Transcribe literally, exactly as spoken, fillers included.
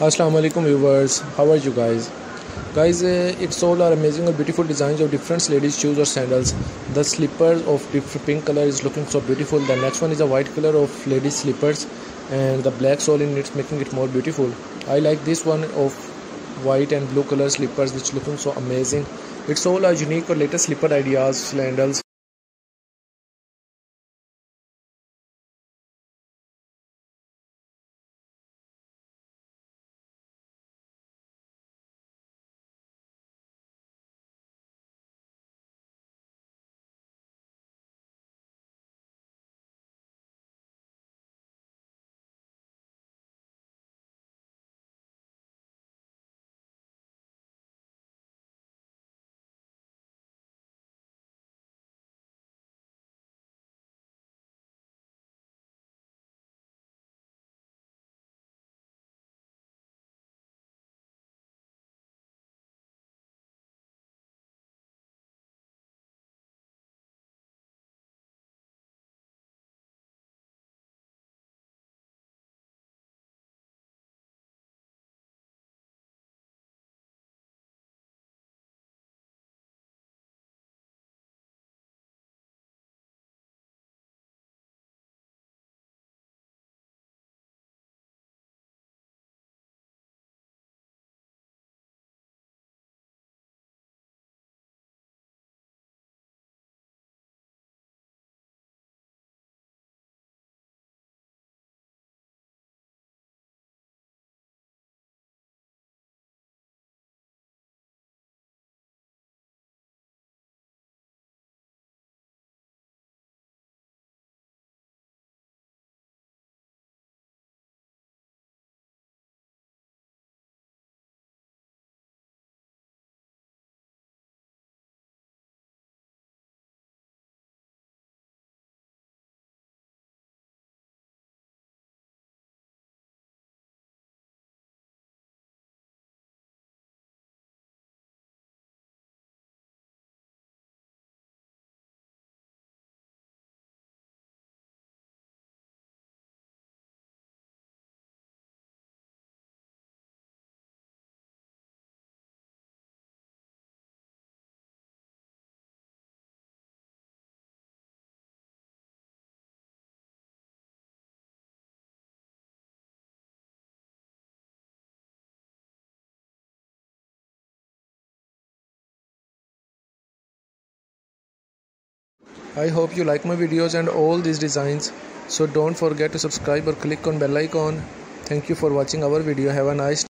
Assalamu alaikum viewers, how are you guys? Guys, uh, it's all are amazing or beautiful designs of different ladies shoes or sandals. The slippers of different pink color is looking so beautiful. The next one is a white color of ladies slippers and the black sole in it making it more beautiful. I like this one of white and blue color slippers which looking so amazing. It's all are unique or latest slipper ideas, sandals. I hope you like my videos and all these designs. So don't forget to subscribe or click on bell icon. Thank you for watching our video. Have a nice